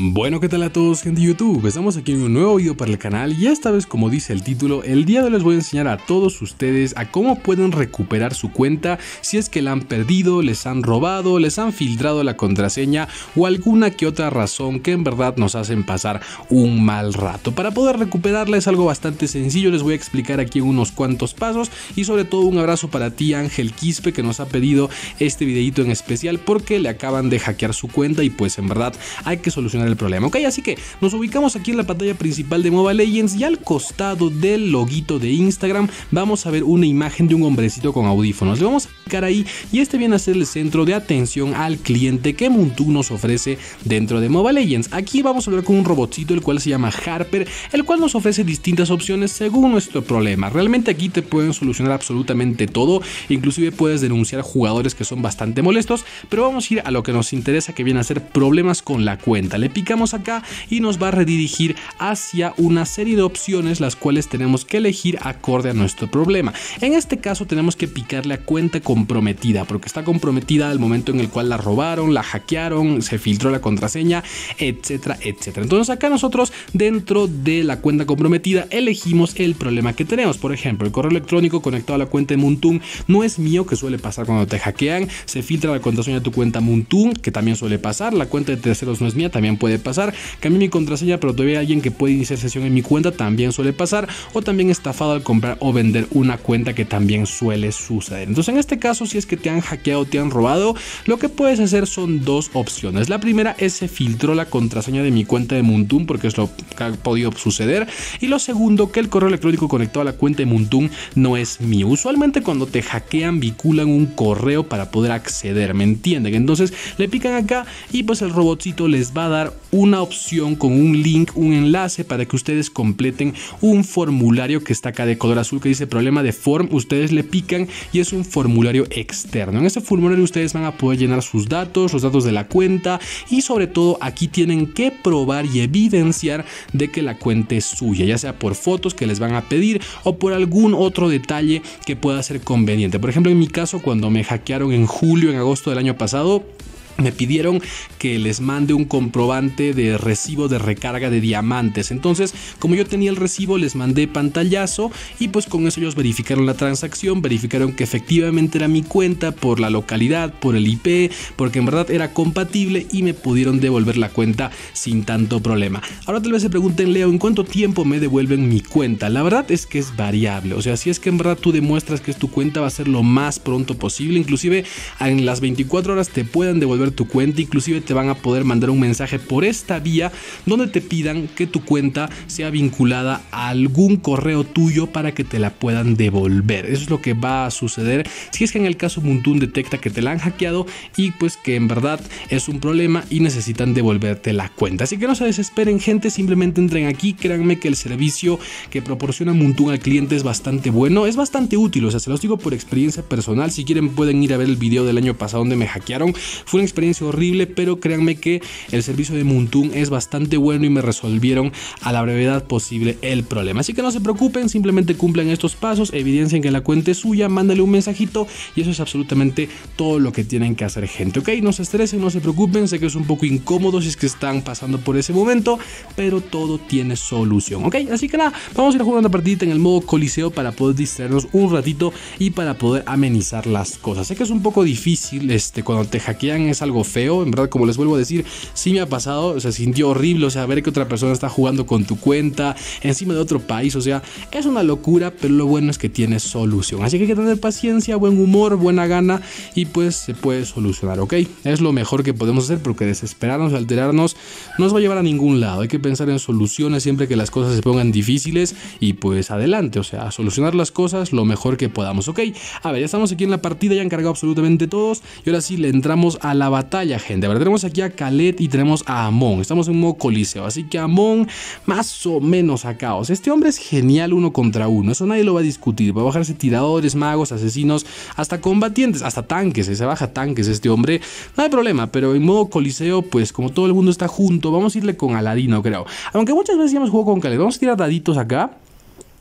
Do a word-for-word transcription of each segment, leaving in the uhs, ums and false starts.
Bueno, ¿qué tal a todos, gente de YouTube? Estamos aquí en un nuevo video para el canal y esta vez, como dice el título, el día de hoy les voy a enseñar a todos ustedes a cómo pueden recuperar su cuenta si es que la han perdido, les han robado, les han filtrado la contraseña o alguna que otra razón que en verdad nos hacen pasar un mal rato. Para poder recuperarla es algo bastante sencillo, les voy a explicar aquí en unos cuantos pasos y sobre todo un abrazo para ti, Ángel Quispe, que nos ha pedido este videito en especial porque le acaban de hackear su cuenta y pues en verdad hay que solucionar el problema, ok. Así que nos ubicamos aquí en la pantalla principal de Mobile Legends y al costado del loguito de Instagram vamos a ver una imagen de un hombrecito con audífonos. Le vamos a clicar ahí y este viene a ser el centro de atención al cliente que Moontoon nos ofrece dentro de Mobile Legends. Aquí vamos a hablar con un robotcito el cual se llama Harper, el cual nos ofrece distintas opciones según nuestro problema. Realmente aquí te pueden solucionar absolutamente todo, inclusive puedes denunciar jugadores que son bastante molestos, pero vamos a ir a lo que nos interesa, que viene a ser problemas con la cuenta. Le picamos acá y nos va a redirigir hacia una serie de opciones las cuales tenemos que elegir acorde a nuestro problema. En este caso tenemos que picarle a cuenta comprometida porque está comprometida al momento en el cual la robaron, la hackearon, se filtró la contraseña, etcétera, etcétera. Entonces acá nosotros dentro de la cuenta comprometida elegimos el problema que tenemos. Por ejemplo, el correo electrónico conectado a la cuenta de Moontoon no es mío, que suele pasar cuando te hackean. Se filtra la contraseña de tu cuenta Moontoon, que también suele pasar. La cuenta de terceros no es mía, también puede pasar. Cambié mi contraseña, pero todavía hay alguien que puede iniciar sesión en mi cuenta, también suele pasar. O también estafado al comprar o vender una cuenta, que también suele suceder. Entonces en este caso, si es que te han hackeado, te han robado, lo que puedes hacer son dos opciones. La primera es: se filtró la contraseña de mi cuenta de Moontoon, porque es lo que ha podido suceder. Y lo segundo, que el correo electrónico conectado a la cuenta de Moontoon no es mío. Usualmente cuando te hackean vinculan un correo para poder acceder, ¿me entienden? Entonces le pican acá y pues el robotcito les va a dar una opción con un link, un enlace para que ustedes completen un formulario que está acá de color azul que dice problema de form. Ustedes le pican y es un formulario externo. En este formulario ustedes van a poder llenar sus datos, los datos de la cuenta y sobre todo aquí tienen que probar y evidenciar de que la cuenta es suya, ya sea por fotos que les van a pedir o por algún otro detalle que pueda ser conveniente. Por ejemplo, en mi caso, cuando me hackearon en julio, en agosto del año pasado, me pidieron que les mande un comprobante de recibo de recarga de diamantes. Entonces, como yo tenía el recibo, les mandé pantallazo y pues con eso ellos verificaron la transacción, verificaron que efectivamente era mi cuenta por la localidad, por el I P, porque en verdad era compatible y me pudieron devolver la cuenta sin tanto problema. Ahora tal vez se pregunten: Leo, ¿en cuánto tiempo me devuelven mi cuenta? La verdad es que es variable. O sea, si es que en verdad tú demuestras que es tu cuenta, va a ser lo más pronto posible. Inclusive en las veinticuatro horas te puedan devolver tu cuenta, inclusive te van a poder mandar un mensaje por esta vía donde te pidan que tu cuenta sea vinculada a algún correo tuyo para que te la puedan devolver. Eso es lo que va a suceder si es que en el caso Moontoon detecta que te la han hackeado y pues que en verdad es un problema y necesitan devolverte la cuenta. Así que no se desesperen, gente, simplemente entren aquí. Créanme que el servicio que proporciona Moontoon al cliente es bastante bueno, es bastante útil. O sea, se los digo por experiencia personal. Si quieren pueden ir a ver el video del año pasado donde me hackearon. Fue una experiencia horrible, pero créanme que el servicio de Moontoon es bastante bueno y me resolvieron a la brevedad posible el problema. Así que no se preocupen, simplemente cumplan estos pasos, evidencien que la cuenta es suya, mándale un mensajito y eso es absolutamente todo lo que tienen que hacer, gente, ok. No se estresen, no se preocupen, sé que es un poco incómodo si es que están pasando por ese momento, pero todo tiene solución, ok. Así que nada, vamos a ir a jugar una partidita en el modo coliseo para poder distraernos un ratito y para poder amenizar las cosas. Sé que es un poco difícil, este, cuando te hackean es algo feo, en verdad, como les vuelvo a decir, sí me ha pasado, se sintió horrible, o sea, ver que otra persona está jugando con tu cuenta encima de otro país, o sea, es una locura, pero lo bueno es que tiene solución, así que hay que tener paciencia, buen humor, buena gana y pues se puede solucionar, ok. Es lo mejor que podemos hacer porque desesperarnos, alterarnos, no nos va a llevar a ningún lado. Hay que pensar en soluciones siempre que las cosas se pongan difíciles y pues adelante, o sea, a solucionar las cosas lo mejor que podamos, ok. A ver, ya estamos aquí en la partida, ya han cargado absolutamente todos y ahora sí le entramos a la batalla, gente. A ver, tenemos aquí a Khaled y tenemos a Amon. Estamos en modo coliseo, así que Amon más o menos acá. O sea, este hombre es genial uno contra uno, eso nadie lo va a discutir. Va a bajarse tiradores, magos, asesinos, hasta combatientes, hasta tanques. Se baja tanques este hombre, no hay problema. Pero en modo coliseo, pues como todo el mundo está junto, vamos a irle con Aladino, creo. Aunque muchas veces ya hemos jugado con Khaled. Vamos a tirar daditos acá.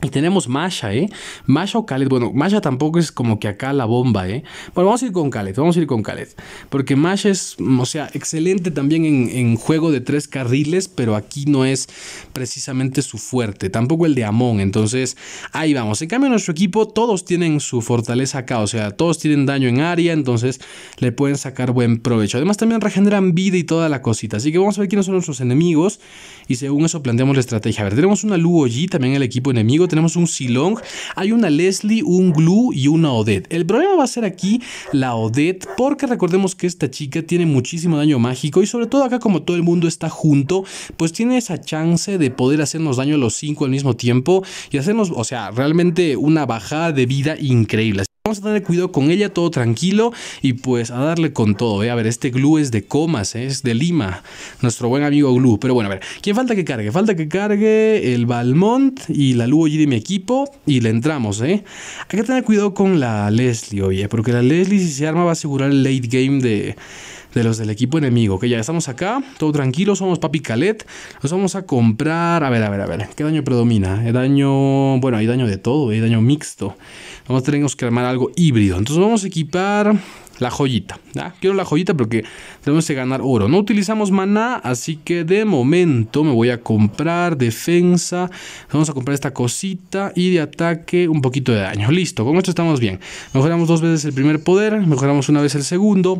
Y tenemos Masha, ¿eh? Masha o Khaled. Bueno, Masha tampoco es como que acá la bomba, ¿eh? Bueno, vamos a ir con Khaled, vamos a ir con Khaled. Porque Masha es, o sea, excelente también en, en juego de tres carriles, pero aquí no es precisamente su fuerte. Tampoco el de Amon, entonces ahí vamos. En cambio, nuestro equipo, todos tienen su fortaleza acá, o sea, todos tienen daño en área, entonces le pueden sacar buen provecho. Además, también regeneran vida y toda la cosita. Así que vamos a ver quiénes son nuestros enemigos y según eso planteamos la estrategia. A ver, tenemos una Luo Yi, también el equipo enemigo. Tenemos un Silong, hay una Leslie, un Glue y una Odette. El problema va a ser aquí la Odette, porque recordemos que esta chica tiene muchísimo daño mágico y sobre todo acá como todo el mundo está junto, pues tiene esa chance de poder hacernos daño a los cinco al mismo tiempo y hacernos, o sea, realmente una bajada de vida increíble. Vamos a tener cuidado con ella, todo tranquilo y pues a darle con todo, ¿eh? A ver, este Glue es de Comas, ¿eh? Es de Lima, nuestro buen amigo Glue. Pero bueno, a ver, ¿quién falta que cargue? Falta que cargue el Balmont y la Luo Yi de mi equipo y le entramos, ¿eh? Hay que tener cuidado con la Leslie, oye, porque la Leslie si se arma va a asegurar el late game de... de los del equipo enemigo, que ya estamos acá, todo tranquilo, somos Papi Khaled, nos vamos a comprar, a ver, a ver, a ver, ¿qué daño predomina? El daño, bueno, hay daño de todo, hay daño mixto, vamos a tener que armar algo híbrido, entonces vamos a equipar la joyita, ¿ya? Quiero la joyita porque tenemos que ganar oro, no utilizamos maná, así que de momento me voy a comprar defensa, vamos a comprar esta cosita y de ataque un poquito de daño, listo, con esto estamos bien, mejoramos dos veces el primer poder, mejoramos una vez el segundo,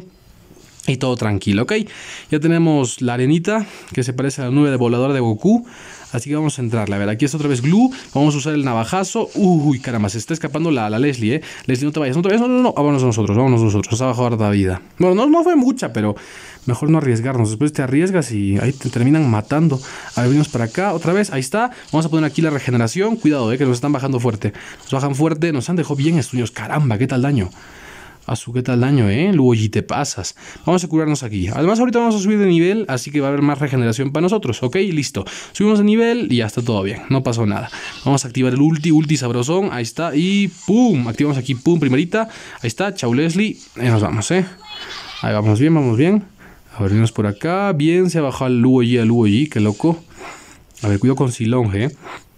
y todo tranquilo, ¿ok? Ya tenemos la arenita que se parece a la nube de volador de Goku. Así que vamos a entrarle. A ver, aquí está otra vez Glue. Vamos a usar el navajazo. Uy, caramba, se está escapando la, la Leslie, ¿eh? Leslie, no te vayas, no te vayas. No, no, no. Vámonos nosotros, vámonos nosotros. Nos ha bajado harta vida. Bueno, no, no fue mucha, pero mejor no arriesgarnos. Después te arriesgas y ahí te terminan matando. A ver, venimos para acá otra vez. Ahí está. Vamos a poner aquí la regeneración. Cuidado, ¿eh? Que nos están bajando fuerte. Nos bajan fuerte. Nos han dejado bien estudios. Caramba, ¿qué tal daño? A su qué tal daño, eh, Luo Yi, te pasas. Vamos a curarnos aquí. Además ahorita vamos a subir de nivel, así que va a haber más regeneración para nosotros, ok, listo. Subimos de nivel y ya está todo bien, no pasó nada. Vamos a activar el ulti, ulti sabrosón, ahí está, y pum, activamos aquí, pum, primerita, ahí está, chau Leslie, ahí nos vamos, eh. Ahí vamos bien, vamos bien. A ver, venimos por acá, bien, se ha bajado el Luo Yi, el Luo Yi, qué loco. A ver, cuidado con Silong, eh.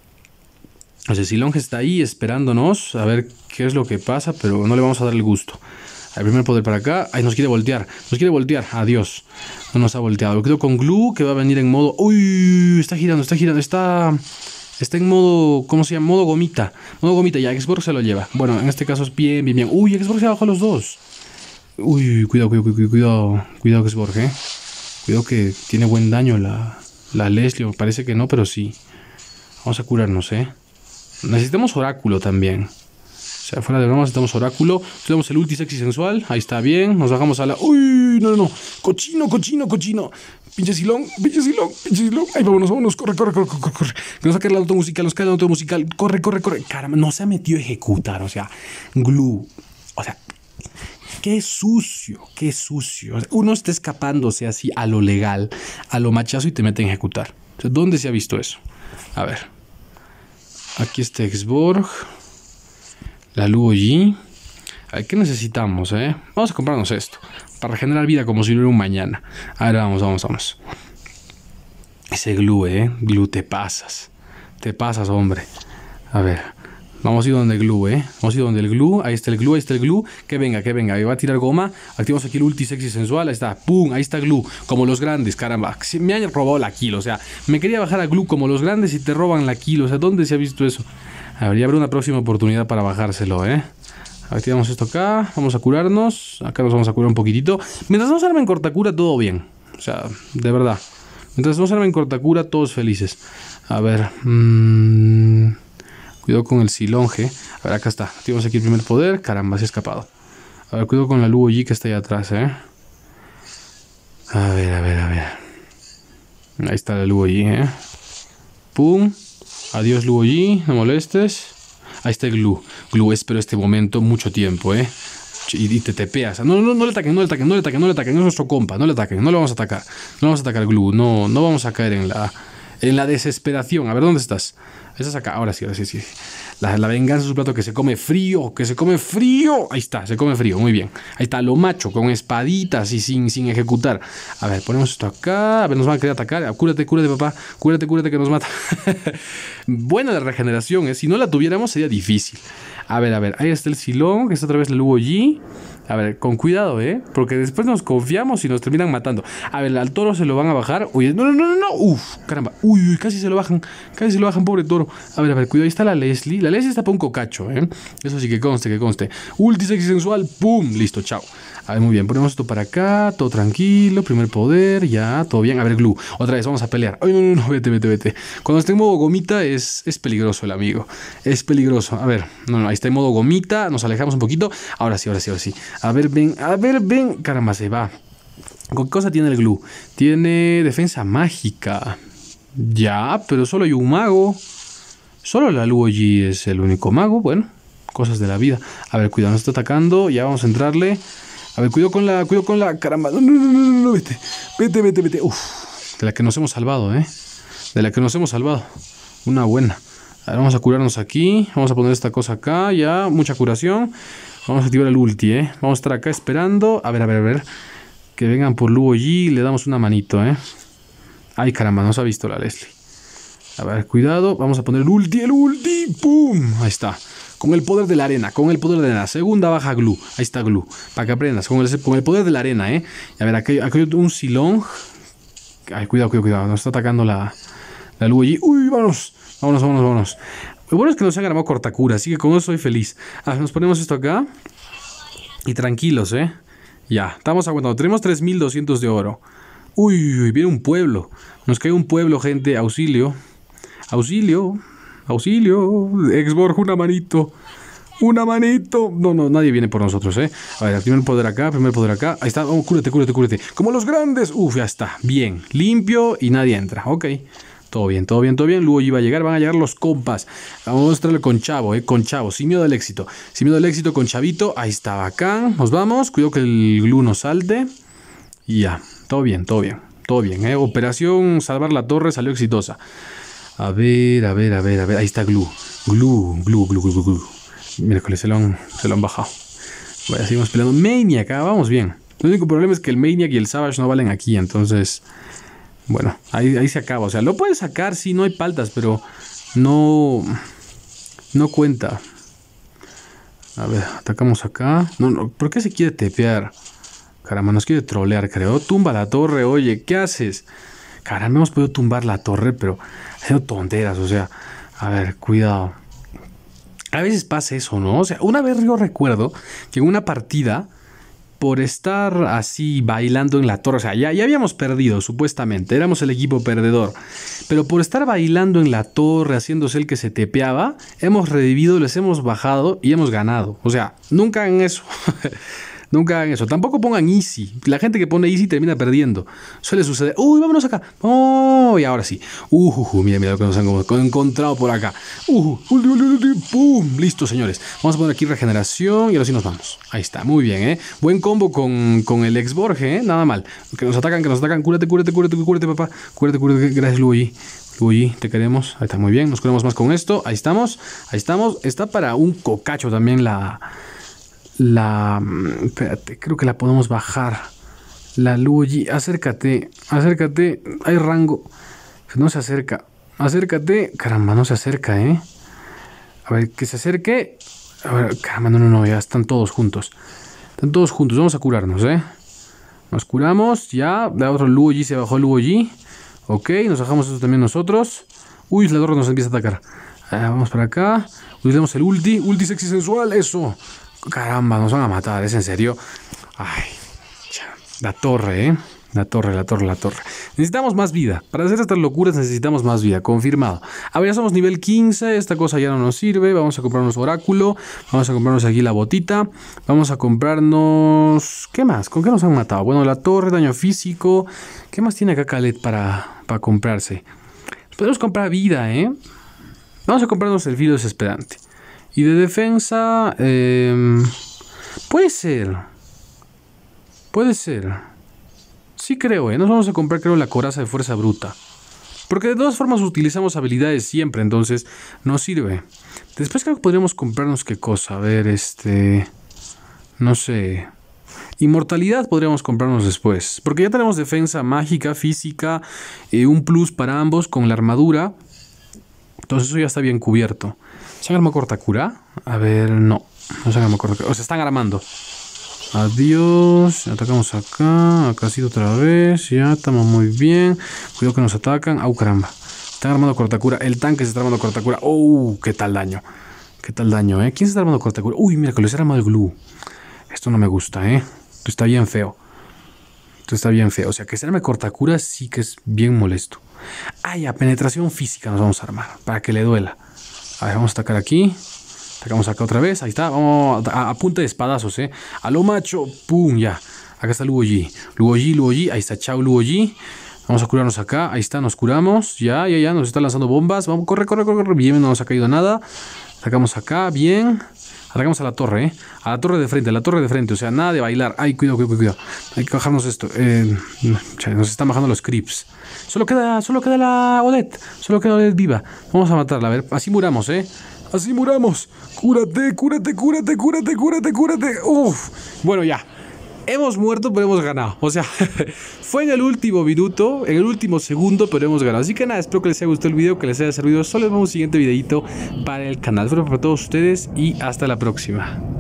O sea, Silong está ahí esperándonos a ver qué es lo que pasa, pero no le vamos a dar el gusto. El primer poder para acá. Ahí nos quiere voltear. Nos quiere voltear. Adiós. No nos ha volteado. Lo quedo con Glue, que va a venir en modo... Uy, está girando, está girando. Está... Está en modo... ¿Cómo se llama? Modo gomita. Modo gomita. Ya, Xbox se lo lleva. Bueno, en este caso es bien, bien, bien. Uy, Xbox se bajó los dos. Uy, cuidado, cuidado, cuidado. Cuidado, cuidado Xbox, eh. Cuidado que tiene buen daño la, la Leslie. Parece que no, pero sí. Vamos a curarnos, eh. Necesitamos oráculo también. O sea, fuera de broma necesitamos oráculo. Tenemos el ulti sexy sensual. Ahí está bien. Nos bajamos a la... ¡Uy! No, no, no. Cochino, cochino, cochino. Pinche Silong, pinche Silong, pinche Silong. Ahí vámonos, vámonos. Corre, corre, corre, corre, corre. Que nos saque el auto musical, nos cae el auto musical. Corre, corre, corre. Caramba, no se ha metido a ejecutar. O sea, Glue. O sea, qué sucio, qué sucio. O sea, uno está escapándose así a lo legal, a lo machazo y te mete a ejecutar. O sea, ¿dónde se ha visto eso? A ver. Aquí está Xborg. La Luo Yi. A ver, ¿qué necesitamos, eh? Vamos a comprarnos esto. Para regenerar vida como si no hubiera un mañana. A ver, vamos, vamos, vamos. Ese Glue, eh. Glue, te pasas. Te pasas, hombre. A ver. Vamos a ir donde el Glue, eh. Vamos a ir donde el Glue. Ahí está el Glue, ahí está el Glue. Que venga, que venga. Ahí va a tirar goma. Activamos aquí el ulti sexy sensual. Ahí está. Pum, ahí está Glue. Como los grandes, caramba. Me han robado la kill. O sea, me quería bajar a Glue como los grandes y te roban la kill. O sea, ¿dónde se ha visto eso? A ver, ya habrá una próxima oportunidad para bajárselo, eh. Activamos esto acá. Vamos a curarnos. Acá nos vamos a curar un poquitito. Mientras no se armen cortacura, todo bien. O sea, de verdad. Mientras no se armen cortacura, todos felices. A ver. Mmm... Cuidado con el Silonge. A ver, acá está. Activamos aquí el primer poder. Caramba, se ha escapado. A ver, cuidado con la Luo Yi que está ahí atrás, ¿eh? A ver, a ver, a ver. Ahí está la Luo Yi, ¿eh? Pum. Adiós, Luo Yi. No molestes. Ahí está el Glue. Glue, espero este momento mucho tiempo, ¿eh? Y, y te tepeas. No, no, no le ataquen, no le ataquen, no le ataquen, no le ataquen. Es nuestro compa. No le ataquen, no le vamos a atacar. No vamos a atacar al Glue. No, no vamos a caer en la, en la desesperación. A ver, ¿dónde estás? Estás acá, ahora sí, ahora sí, sí. La, la venganza es un plato que se come frío, que se come frío. Ahí está, se come frío, muy bien. Ahí está, lo macho, con espaditas y sin, sin ejecutar. A ver, ponemos esto acá. A ver, nos van a querer atacar. Cúrate, cúrate, papá. Cúrate, cúrate que nos mata. Buena la regeneración, ¿eh? Si no la tuviéramos sería difícil. A ver, a ver, ahí está el Silong, que está otra vez el Luo Yi. A ver, con cuidado, ¿eh? Porque después nos confiamos y nos terminan matando. A ver, al toro se lo van a bajar. Uy, no, no, no, no, no. Uf, caramba. Uy, uy, casi se lo bajan. Casi se lo bajan, pobre toro. A ver, a ver, cuidado. Ahí está la Leslie. La Leslie está para un cocacho, ¿eh? Eso sí que conste, que conste. Ulti sexy sensual. ¡Pum! Listo, chao. A ver, muy bien. Ponemos esto para acá. Todo tranquilo. Primer poder. Ya, todo bien. A ver, Glue. Otra vez, vamos a pelear. Ay, no, no, no. Vete, vete, vete. Cuando está en modo gomita es, es peligroso el amigo. Es peligroso. A ver, no, no. Ahí está en modo gomita. Nos alejamos un poquito. Ahora sí, ahora sí, ahora sí. A ver, ven. A ver, ven. Caramba, se va. ¿Con qué cosa tiene el Glue? Tiene defensa mágica. Ya, pero solo hay un mago. Solo la Luo Yi es el único mago. Bueno, cosas de la vida. A ver, cuidado, nos está atacando. Ya vamos a entrarle. A ver, cuidado con la, cuidado con la, caramba. No, no, no, no, no, vete. Vete, vete, vete. Uf, de la que nos hemos salvado, ¿eh? De la que nos hemos salvado. Una buena. A ver, vamos a curarnos aquí. Vamos a poner esta cosa acá. Ya, mucha curación. Vamos a activar el ulti, ¿eh? Vamos a estar acá esperando. A ver, a ver, a ver. Que vengan por Luo Yi. Le damos una manito, ¿eh? Ay, caramba, nos ha visto la Leslie. A ver, cuidado. Vamos a poner el ulti, el ulti. ¡Pum! Ahí está. Con el poder de la arena, con el poder de la arena. Segunda baja Glue. Ahí está Glue. Para que aprendas. Con el, con el poder de la arena, ¿eh? A ver, aquí, aquí hay un Silong. Ay, cuidado, cuidado, cuidado. Nos está atacando la, la Luo Yi. ¡Uy, vámonos! Vámonos, vámonos, vámonos. Lo bueno es que nos han grabado cortacura, así que con eso soy feliz. Ah, nos ponemos esto acá. Y tranquilos, ¿eh? Ya, estamos aguantando. Tenemos tres mil doscientos de oro. Uy, uy, uy, viene un pueblo. Nos cae un pueblo, gente. Auxilio. Auxilio. Auxilio. Exborg, una manito. Una manito. No, no, nadie viene por nosotros, ¿eh? A ver, primer poder acá, primer poder acá.Í está. Oh, cúrate, cúrate, cúrate. Como los grandes. Uf, ya está. Bien. Limpio y nadie entra. Ok. Todo bien, todo bien, todo bien. Luego iba a llegar, van a llegar los compas. Vamos a mostrarle con Chavo, eh, con Chavo, sin miedo al éxito. Sin miedo al éxito con Chavito. Ahí está, bacán. Nos vamos. Cuidado que el Glue no salte. Y ya, todo bien, todo bien. Todo bien, eh. Operación Salvar la Torre salió exitosa. A ver, a ver, a ver, a ver. Ahí está Glue. Glue, Glue, Glue, Glue, Glue. Miércoles, se lo han, se lo han bajado. Vaya, seguimos peleando. Maniac, ah, vamos bien. El único problema es que el Maniac y el Savage no valen aquí, entonces... Bueno, ahí, ahí se acaba. O sea, lo puedes sacar, sí, no hay paltas, pero no, no cuenta. A ver, atacamos acá. No, no, ¿por qué se quiere tepear? Caramba, nos quiere trolear, creo. Tumba la torre, oye, ¿qué haces? Caramba, hemos podido tumbar la torre, pero haciendo tonteras, o sea. A ver, cuidado. A veces pasa eso, ¿no? O sea, una vez yo recuerdo que en una partida... Por estar así bailando en la torre, o sea, ya, ya habíamos perdido supuestamente, éramos el equipo perdedor, pero por estar bailando en la torre, haciéndose el que se tepeaba, hemos revivido, les hemos bajado y hemos ganado. O sea, nunca hagan eso. Nunca hagan eso. Tampoco pongan easy. La gente que pone easy termina perdiendo. Suele suceder. Uy, vámonos acá. Oh, y ahora sí. Uh, uh, uh, mira, mira lo que nos han encontrado por acá. Uh, uh, uh, uh, pum. Listo, señores. Vamos a poner aquí regeneración y ahora sí nos vamos. Ahí está, muy bien, ¿eh? Buen combo con, con el Exborg, ¿eh? Nada mal. Que nos atacan, que nos atacan. Cúrate, cúrate, cúrate, cúrate, papá. Cúrate, cúrate. Gracias, Luigi. Luigi, te queremos. Ahí está, muy bien. Nos curamos más con esto. Ahí estamos. Ahí estamos. Está para un cocacho también la... La... Espérate, creo que la podemos bajar. La Luigi, acércate, acércate. Hay rango. No se acerca. Acércate. Caramba, no se acerca, ¿eh? A ver, que se acerque. A ver, caramba, no, no, no, ya están todos juntos. Están todos juntos, vamos a curarnos, ¿eh? Nos curamos, ya. La otra Luigi, se bajó Luigi. Ok, nos bajamos eso también nosotros. Uy, la torre nos empieza a atacar. Ah, vamos para acá. Utilicemos el ulti. Ulti sexy sensual, eso. Caramba, nos van a matar, ¿es en serio? Ay, la torre, ¿eh? La torre, la torre, la torre. Necesitamos más vida. Para hacer estas locuras necesitamos más vida, confirmado. A ver, ya somos nivel quince, esta cosa ya no nos sirve. Vamos a comprarnos oráculo. Vamos a comprarnos aquí la botita. Vamos a comprarnos... ¿Qué más? ¿Con qué nos han matado? Bueno, la torre, daño físico. ¿Qué más tiene acá Khaled para, para comprarse? Podemos comprar vida, ¿eh? Vamos a comprarnos el filo desesperante. Y de defensa... Eh, puede ser. Puede ser. Sí creo, ¿eh? Nos vamos a comprar, creo, la coraza de fuerza bruta. Porque de todas formas utilizamos habilidades siempre, entonces nos sirve. Después creo que podríamos comprarnos qué cosa. A ver, este... No sé... Inmortalidad podríamos comprarnos después. Porque ya tenemos defensa mágica, física, eh, un plus para ambos con la armadura. Entonces eso ya está bien cubierto. ¿Se han armado cortacura? A ver, no. No se han armado cortacura. O sea, están armando. Adiós. Atacamos acá. Acá ha sido otra vez. Ya, estamos muy bien. Cuidado que nos atacan. ¡Au, caramba! Están armando cortacura. El tanque se está armando cortacura. ¡Oh! ¿Qué tal daño? ¿Qué tal daño, eh? ¿Quién se está armando cortacura? Uy, mira, que les ha armado el glue. Esto no me gusta, eh. Esto está bien feo. Esto está bien feo. O sea, que se arme cortacura sí que es bien molesto. Ah, ya, penetración física nos vamos a armar. Para que le duela. A ver, vamos a atacar aquí. Atacamos acá otra vez. Ahí está. Vamos a, a, a punta de espadazos, eh. A lo macho. Pum, ya. Acá está Luo Yi. Luo Yi, Luo Yi. Ahí está. Chao, Luo Yi. Vamos a curarnos acá. Ahí está, nos curamos. Ya, ya, ya. Nos está lanzando bombas. Vamos, corre, corre, corre. corre. Bien, no nos ha caído nada. Atacamos acá. Bien. Atacamos a la torre, ¿eh? A la torre de frente, a la torre de frente. O sea, nada de bailar. Ay, cuidado, cuidado, cuidado. Hay que bajarnos esto. Eh, nos están bajando los creeps. Solo queda, solo queda la Odette. Solo queda Odette viva. Vamos a matarla, a ver. Así muramos, ¿eh? Así muramos. Cúrate, cúrate, cúrate, cúrate, cúrate, cúrate. Uf. Bueno, ya. Hemos muerto, pero hemos ganado. O sea, fue en el último minuto, en el último segundo, pero hemos ganado. Así que nada, espero que les haya gustado el video, que les haya servido. Solo les vemos un siguiente videito para el canal. Espero para todos ustedes y hasta la próxima.